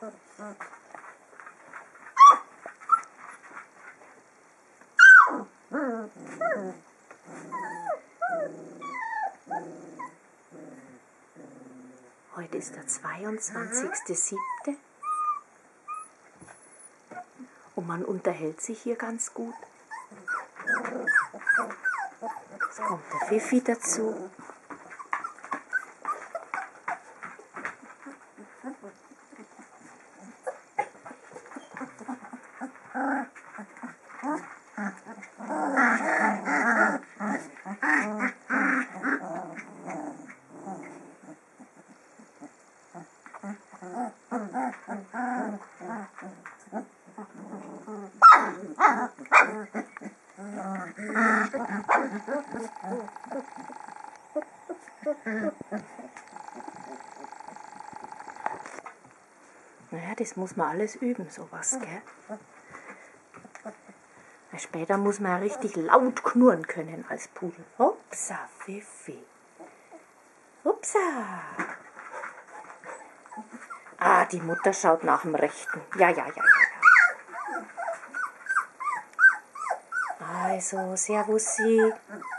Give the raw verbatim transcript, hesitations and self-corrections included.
Heute ist der zweiundzwanzigste siebte und man unterhält sich hier ganz gut. Jetzt kommt der Fifi dazu. Naja, das muss man alles üben, sowas, gell? Später muss man ja richtig laut knurren können als Pudel. Hupsa, Fifi. Hupsa. Ah, die Mutter schaut nach dem Rechten. Ja, ja, ja, ja, ja. Also, Servus, Sie.